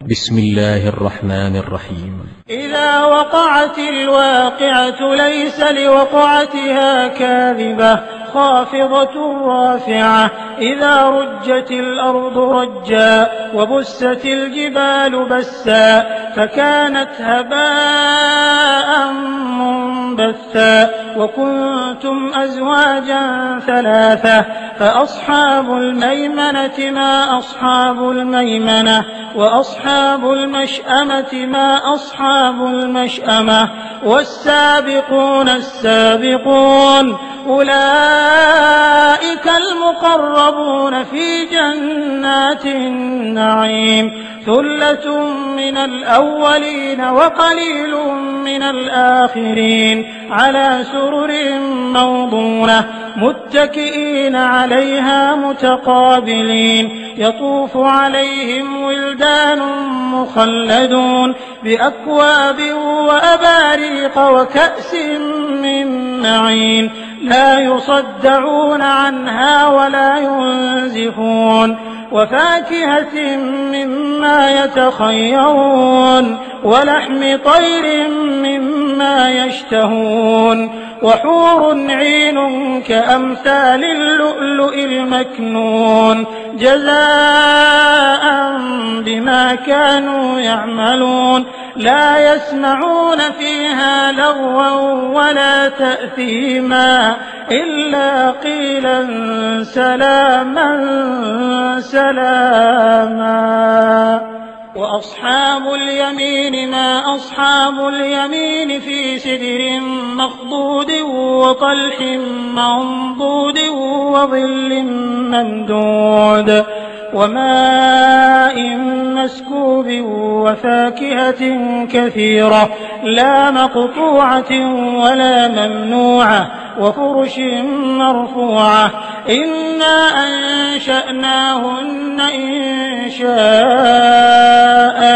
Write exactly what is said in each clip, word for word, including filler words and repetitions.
بسم الله الرحمن الرحيم. إذا وقعت الواقعة ليس لوقعتها كاذبة خافضة رافعة إذا رجت الأرض رجا وبست الجبال بسا فكانت هباء منبثا وكنتم أزواجا ثلاثة فأصحاب الميمنة ما أصحاب الميمنة وأصحاب المشأمة ما أصحاب المشأمة والسابقون السابقون أولئك المقربون في جنات النعيم ثلة من الأولين وقليل من الآخرين على سرر موضونة متكئين عليها متقابلين يطوف عليهم ولدان مخلدون بأكواب وأباريق وكأس من معين لا يصدعون عنها ولا ينزفون وفاكهة مما يتخيرون ولحم طير مما يشتهون وحور عين كأمثال اللؤلؤ المكنون جزاء بما كانوا يعملون لا يسمعون فيها لغوا ولا تأثيما إلا قيلا سلاما سلاما. وأصحاب اليمين ما أصحاب اليمين في سدر مخضود وطلح منضود وظل ممدود وماء مسكوب وفاكهة كثيرة لا مقطوعة ولا ممنوعة وفرش مرفوعة إنا أنشأناهن إن شاء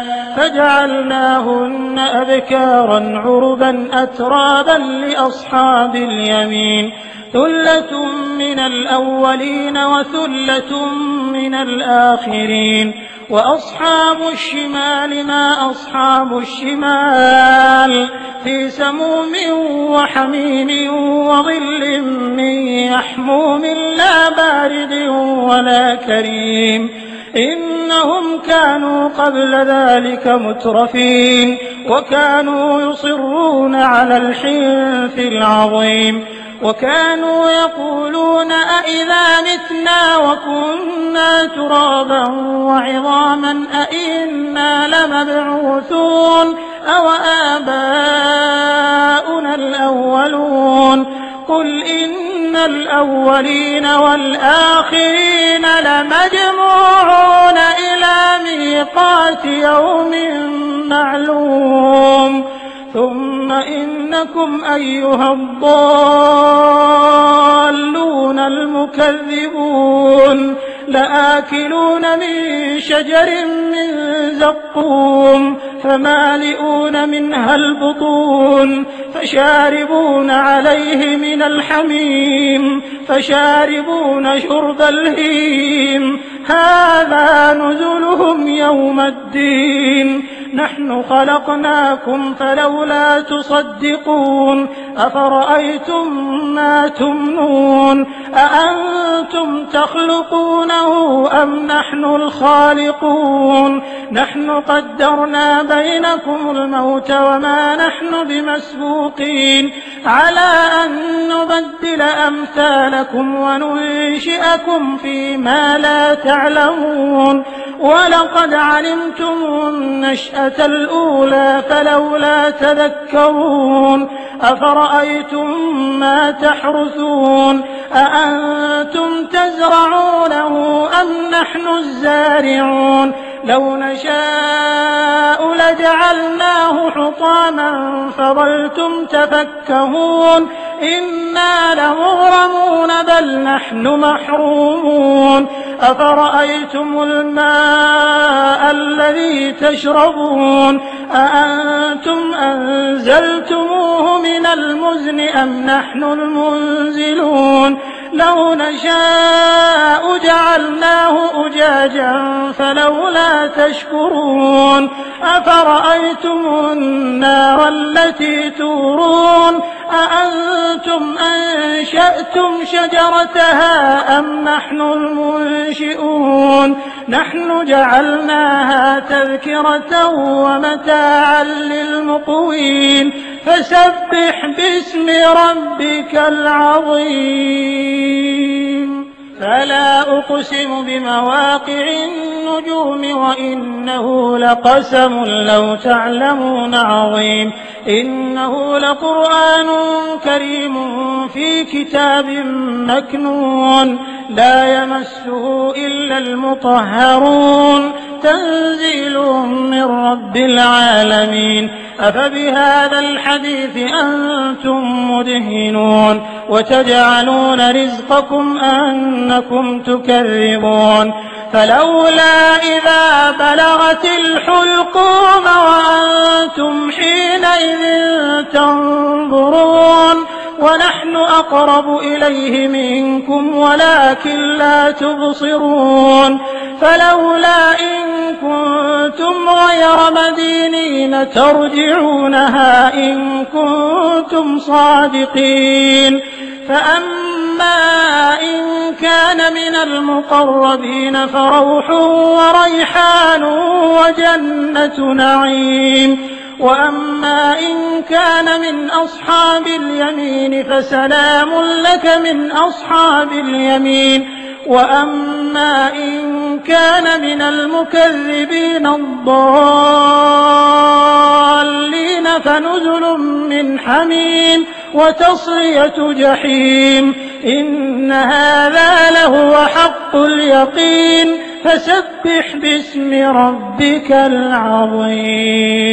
فجعلناهن أبكارا عربا أترابا لأصحاب اليمين ثلة من الأولين وثلة من الآخرين وأصحاب الشمال ما أصحاب الشمال في سموم وحميم وظل من يحموم لا بارد ولا كريم إنهم كانوا قبل ذلك مترفين وكانوا يصرون على الحنث العظيم وكانوا يقولون أئذا متنا وكنا ترابا وعظاما أئنا لمبعوثون أو آباؤنا الأولون قل إن الأولين والآخرين لمجموعون إلى ميقات يوم معلوم ثم إنكم أيها الضالون المكذبون لآكلون من شجر من زقوم فمالئون منها البطون فشاربون عليه من الحميم فشاربون شرب الهيم هذا نزلهم يوم الدين نحن خلقناكم فلولا تصدقون أفرأيتم ما تمنون أأنتم تخلقونه أم نحن الخالقون نحن قدرنا بينكم الموت وما نحن بمسبوقين على أن نبدل أمثالكم وننشئكم فيما لا تعلمون ولقد علمتم النشأة الأولى فلولا تذكرون أفرأيتم ما تحرثون أأنتم تزرعونه أم نحن الزارعون لو نشاء لجعلناه حطاما فظلتم تفكهون إنا لمغرمون بل نحن محرومون أفرأيتم الماء الذي تشربون أأنتم أنزلتموه من المزن أم نحن المنزلون لو نشاء جعلناه أجاجا فلولا تشكرون أفرأيتم النار التي تورون أأنتم أنشأتم شجرتها أم نحن المنشئون نحن جعلناها تذكرة ومتاعا للمقوين فسبح باسم ربك العظيم فلا أقسم بمواقع النجوم وإنه لقسم لو تعلمون عظيم إنه لقرآن كريم في كتاب مكنون لا يمسه إلا المطهرون تنزيل من رب العالمين أفبهذا الحديث أنتم مدهنون وتجعلون رزقكم أنكم تكذبون فلولا إذا بلغت الحلقوم وأنتم حينئذ تنظرون ونحن أقرب إليه منكم ولكن لا تبصرون فلولا إن كنتم غير مدينين ترجعونها إن كنتم صادقين فأما إن كان من المقربين فروح وريحان وجنة نعيم وأما إن كان من أصحاب اليمين فسلام لك من أصحاب اليمين وأما إن كان من المكذبين الضالين فنزل من حميم وتصلية جحيم إن هذا لهو حق اليقين فسبح باسم ربك العظيم.